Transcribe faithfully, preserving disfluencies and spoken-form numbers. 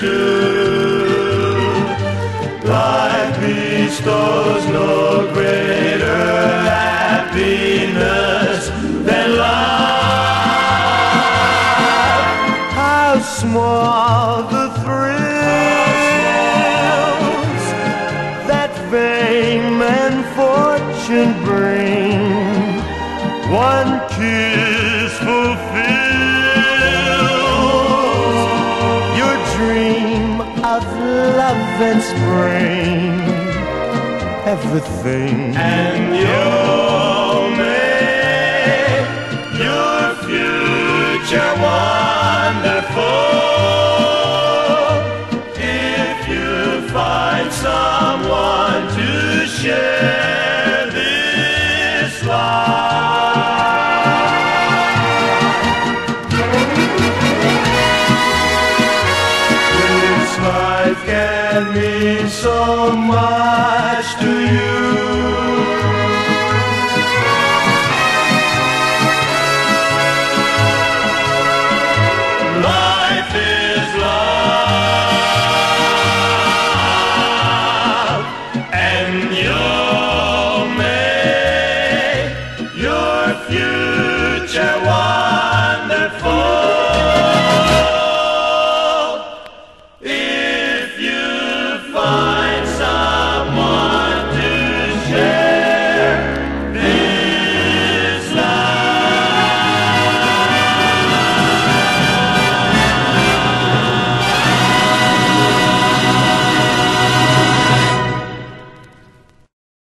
too. Life bestows no greater happiness than love. How small the thrills that fame and fortune bring. One kiss fulfills your dream of love and spring. Everything, and you'll make your future wonderful if you find someone to share this life. This life can mean so much to you. Life is love, and you'll make your future